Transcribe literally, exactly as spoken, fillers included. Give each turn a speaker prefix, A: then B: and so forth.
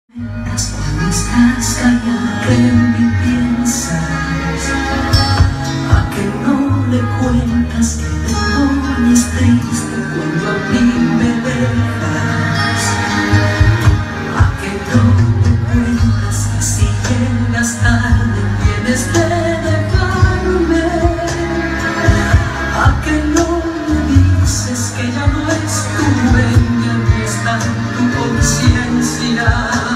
A: Cuando estás callado en mí piensas, a que no le cuentas que te pones triste cuando a mí me dejas, a que no te cuentas que si llegas tarde tienes que dejarme, a que no me dices que ya no estuve ni está en tu conciencia.